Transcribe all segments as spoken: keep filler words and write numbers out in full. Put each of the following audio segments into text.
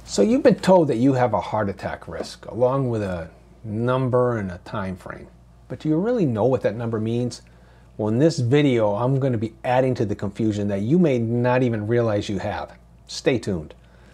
So you've been told that you have a heart attack risk, along with a number and a time frame. But do you really know what that number means? Well, in this video, I'm going to be adding to the confusion that you may not even realize you have. Stay tuned.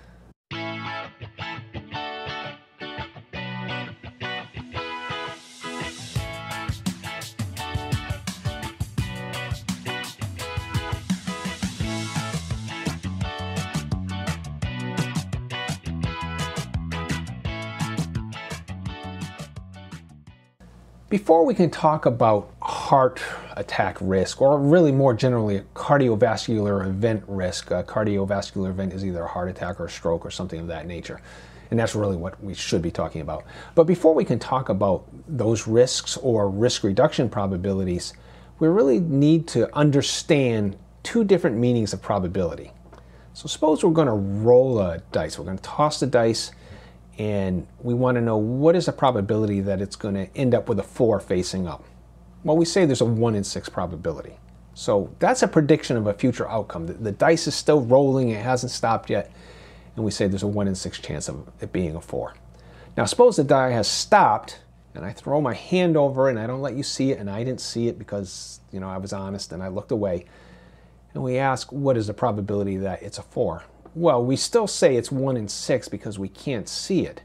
Before we can talk about heart attack risk, or really more generally cardiovascular event risk, a cardiovascular event is either a heart attack or a stroke or something of that nature. And that's really what we should be talking about. But before we can talk about those risks or risk reduction probabilities, we really need to understand two different meanings of probability. So suppose we're going to roll a dice. We're going to toss the dice, and we want to know what is the probability that it's going to end up with a four facing up. Well, we say there's a one in six probability. So that's a prediction of a future outcome. The, the dice is still rolling, it hasn't stopped yet, and we say there's a one in six chance of it being a four. Now suppose the die has stopped, and I throw my hand over it, and I don't let you see it, and I didn't see it because, you know, I was honest and I looked away. And we ask, what is the probability that it's a four? Well, we still say it's one in six because we can't see it.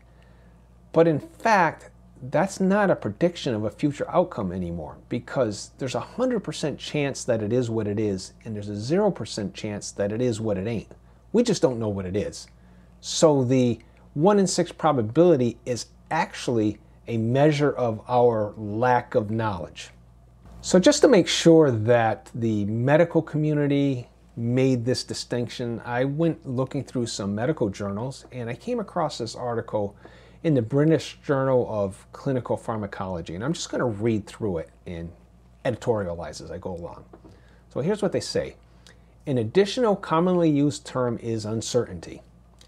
But in fact, that's not a prediction of a future outcome anymore, because there's a one hundred percent chance that it is what it is, and there's a zero percent chance that it is what it ain't. We just don't know what it is. So the one in six probability is actually a measure of our lack of knowledge. So just to make sure that the medical community made this distinction, I went looking through some medical journals, and I came across this article in the British Journal of Clinical Pharmacology, and I'm just going to read through it and editorialize as I go along. So here's what they say. An additional commonly used term is uncertainty.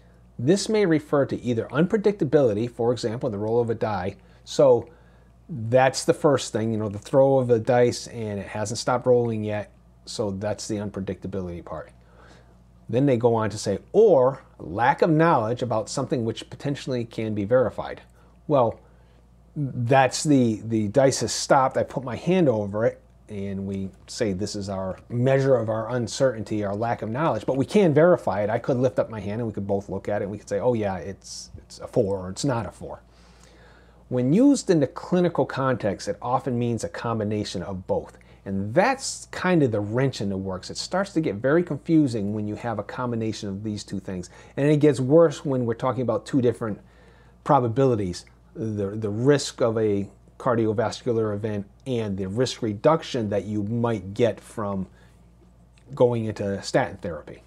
This may refer to either unpredictability, for example, the roll of a die. So that's the first thing, you know, the throw of the dice and it hasn't stopped rolling yet. So that's the unpredictability part. Then they go on to say, or lack of knowledge about something which potentially can be verified. Well, that's the, the dice has stopped, I put my hand over it, and we say this is our measure of our uncertainty, our lack of knowledge, but we can verify it. I could lift up my hand and we could both look at it and we could say, oh yeah, it's, it's a four or it's not a four. When used in the clinical context, it often means a combination of both. And that's kind of the wrench in the works. It starts to get very confusing when you have a combination of these two things. And it gets worse when we're talking about two different probabilities, the, the risk of a cardiovascular event and the risk reduction that you might get from going into statin therapy.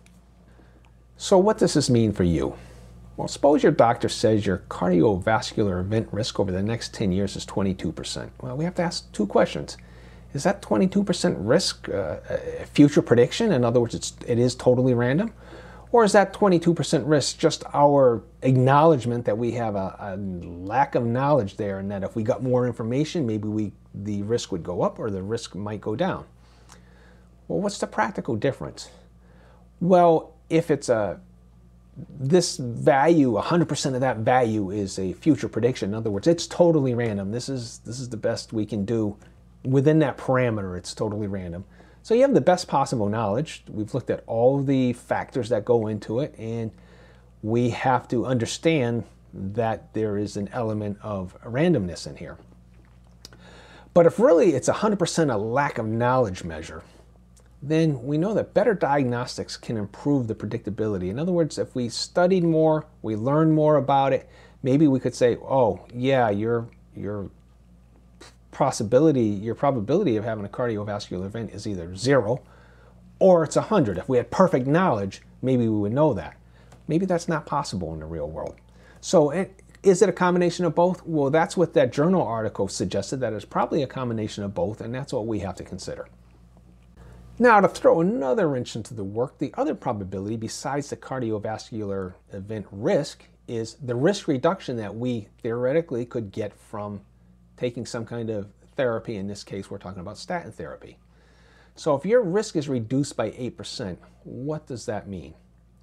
So what does this mean for you? Well, suppose your doctor says your cardiovascular event risk over the next ten years is twenty-two percent. Well, we have to ask two questions. Is that twenty-two percent risk uh, a future prediction? In other words, it's, it is totally random? Or is that twenty-two percent risk just our acknowledgement that we have a, a lack of knowledge there, and that if we got more information, maybe we, the risk would go up or the risk might go down? Well, what's the practical difference? Well, if it's a, this value, one hundred percent of that value is a future prediction. In other words, it's totally random. This is, this is the best we can do. Within that parameter, it's totally random. So you have the best possible knowledge. We've looked at all the factors that go into it, and we have to understand that there is an element of randomness in here. But if really it's one hundred percent a lack of knowledge measure, then we know that better diagnostics can improve the predictability. In other words, if we studied more, we learned more about it, maybe we could say, oh yeah, you're, you're possibility, your probability of having a cardiovascular event is either zero or it's one hundred. If we had perfect knowledge, maybe we would know that. Maybe that's not possible in the real world. So it, is it a combination of both? Well, that's what that journal article suggested, that it's probably a combination of both, and that's what we have to consider. Now, to throw another wrench into the work, the other probability besides the cardiovascular event risk is the risk reduction that we theoretically could get from taking some kind of therapy. In this case, we're talking about statin therapy. So if your risk is reduced by eight percent, what does that mean?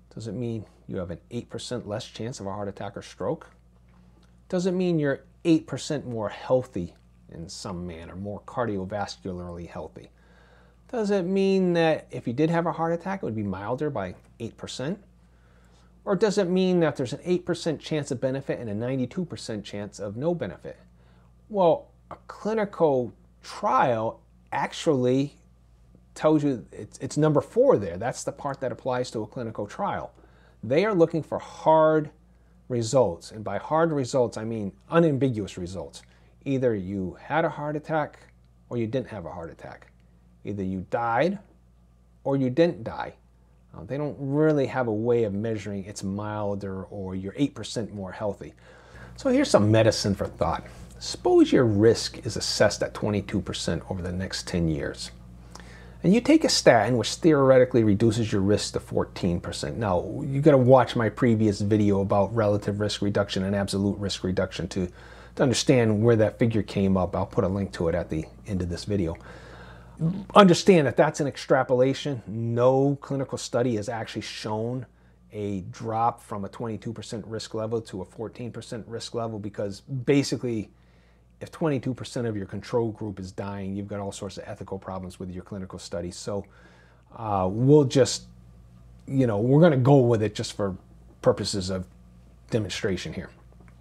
Does it mean you have an eight percent less chance of a heart attack or stroke? Does it mean you're eight percent more healthy in some manner, more cardiovascularly healthy? Does it mean that if you did have a heart attack, it would be milder by eight percent? Or does it mean that there's an eight percent chance of benefit and a ninety-two percent chance of no benefit? Well, a clinical trial actually tells you it's, it's number four there. That's the part that applies to a clinical trial. They are looking for hard results. And by hard results, I mean unambiguous results. Either you had a heart attack or you didn't have a heart attack. Either you died or you didn't die. Uh, they don't really have a way of measuring it's milder or you're eight percent more healthy. So here's some medicine for thought. Suppose your risk is assessed at twenty-two percent over the next ten years. And you take a statin which theoretically reduces your risk to fourteen percent. Now, you got to watch my previous video about relative risk reduction and absolute risk reduction to, to understand where that figure came up. I'll put a link to it at the end of this video. Understand that that's an extrapolation. No clinical study has actually shown a drop from a twenty-two percent risk level to a fourteen percent risk level, because basically if twenty-two percent of your control group is dying, you've got all sorts of ethical problems with your clinical study. So uh, we'll just, you know, we're going to go with it just for purposes of demonstration here.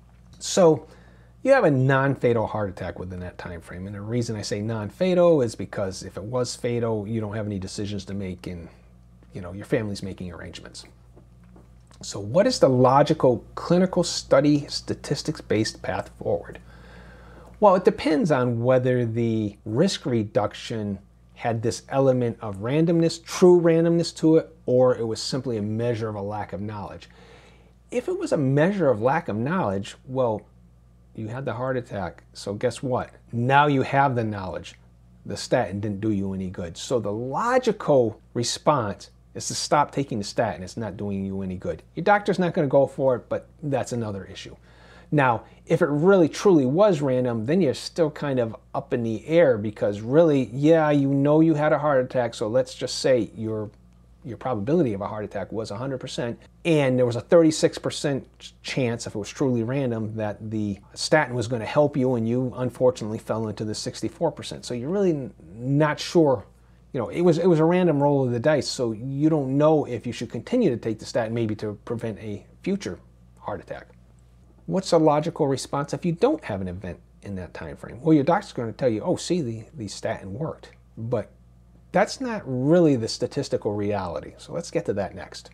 So you have a non-fatal heart attack within that time frame. And the reason I say non-fatal is because if it was fatal, you don't have any decisions to make and, you know, your family's making arrangements. So what is the logical clinical study statistics-based path forward? Well, it depends on whether the risk reduction had this element of randomness, true randomness to it, or it was simply a measure of a lack of knowledge. If it was a measure of lack of knowledge, well, you had the heart attack, so guess what? Now you have the knowledge. The statin didn't do you any good. So the logical response is to stop taking the statin. It's not doing you any good. Your doctor's not going to go for it, but that's another issue. Now, if it really truly was random, then you're still kind of up in the air, because really, yeah, you know you had a heart attack, so let's just say your your probability of a heart attack was one hundred percent, and there was a thirty-six percent chance, if it was truly random, that the statin was going to help you, and you unfortunately fell into the sixty-four percent. So you're really not sure, you know, it was, it was a random roll of the dice, so you don't know if you should continue to take the statin maybe to prevent a future heart attack. What's a logical response if you don't have an event in that time frame? Well, your doctor's going to tell you, oh, see, the, the statin worked. But that's not really the statistical reality. So let's get to that next.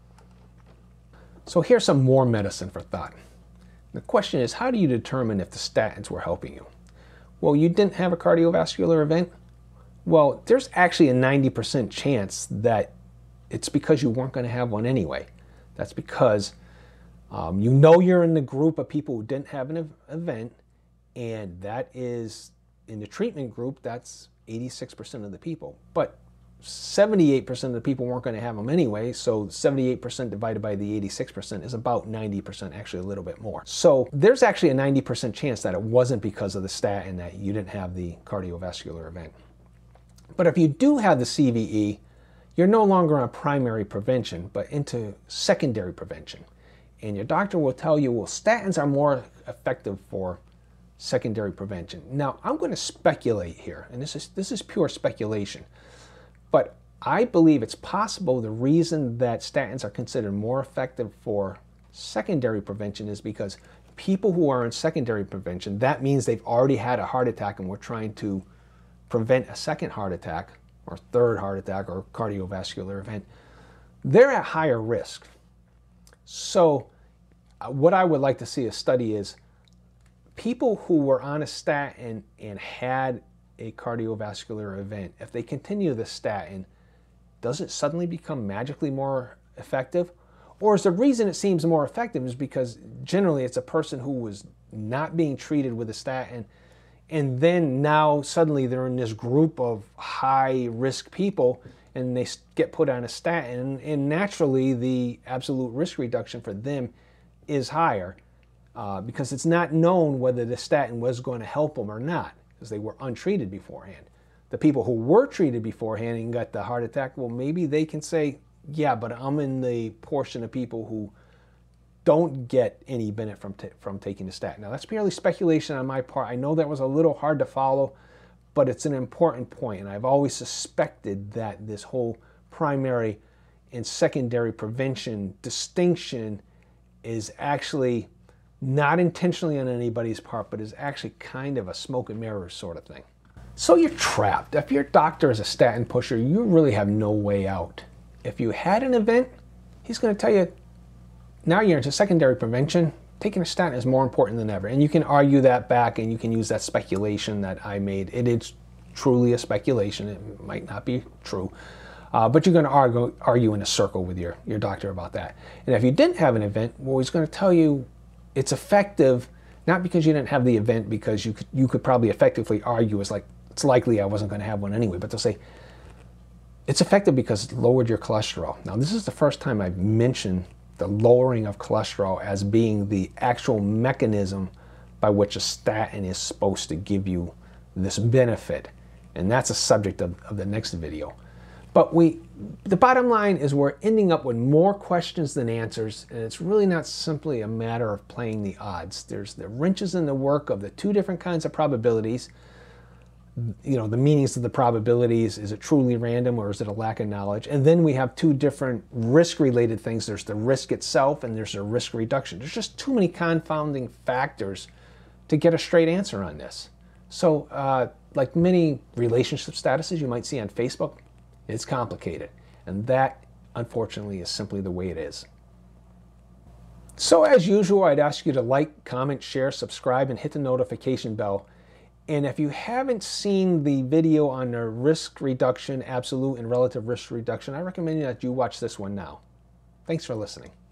So here's some more medicine for thought. The question is, how do you determine if the statins were helping you? Well, you didn't have a cardiovascular event? Well, there's actually a ninety percent chance that it's because you weren't going to have one anyway. That's because Um, you know you're in the group of people who didn't have an event, and that is, in the treatment group, that's eighty-six percent of the people. But seventy-eight percent of the people weren't going to have them anyway, so seventy-eight percent divided by the eighty-six percent is about ninety percent, actually a little bit more. So there's actually a ninety percent chance that it wasn't because of the statin that you didn't have the cardiovascular event. But if you do have the C V E, you're no longer on primary prevention, but into secondary prevention. And your doctor will tell you, well, statins are more effective for secondary prevention. Now, I'm going to speculate here, and this is, this is pure speculation, but I believe it's possible the reason that statins are considered more effective for secondary prevention is because people who are in secondary prevention, that means they've already had a heart attack and we're trying to prevent a second heart attack or third heart attack or cardiovascular event, they're at higher risk. So uh, what I would like to see a study is people who were on a statin and had a cardiovascular event, if they continue the statin, does it suddenly become magically more effective? Or is the reason it seems more effective is because generally it's a person who was not being treated with a statin, and then now suddenly they're in this group of high risk people and they get put on a statin, and naturally the absolute risk reduction for them is higher uh, because it's not known whether the statin was going to help them or not because they were untreated beforehand. The people who were treated beforehand and got the heart attack, well, maybe they can say, Yeah, but I'm in the portion of people who don't get any benefit from, from taking the statin. Now, that's purely speculation on my part. I know that was a little hard to follow, but it's an important point, and I've always suspected that this whole primary and secondary prevention distinction is actually not intentionally on anybody's part, but is actually kind of a smoke and mirrors sort of thing. So you're trapped. If your doctor is a statin pusher, you really have no way out. If you had an event, he's going to tell you, now you're into secondary prevention, taking a statin is more important than ever. And you can argue that back, and you can use that speculation that I made. It is truly a speculation. It might not be true. Uh, but you're going to argue, argue in a circle with your, your doctor about that. And if you didn't have an event, well, he's going to tell you it's effective, not because you didn't have the event, because you could, you could probably effectively argue it's like, it's likely I wasn't going to have one anyway, but they'll say, it's effective because it lowered your cholesterol. Now, this is the first time I've mentioned the lowering of cholesterol as being the actual mechanism by which a statin is supposed to give you this benefit. And that's a subject of, of the next video. But we, the bottom line is we're ending up with more questions than answers, and it's really not simply a matter of playing the odds. There's the wrenches in the work of the two different kinds of probabilities. You know, the meanings of the probabilities, is it truly random or is it a lack of knowledge? And then we have two different risk-related things. There's the risk itself and there's a risk reduction. There's just too many confounding factors to get a straight answer on this. So, uh, like many relationship statuses you might see on Facebook, it's complicated. And that, unfortunately, is simply the way it is. So, as usual, I'd ask you to like, comment, share, subscribe, and hit the notification bell. And if you haven't seen the video on the risk reduction, absolute and relative risk reduction, I recommend that you watch this one now. Thanks for listening.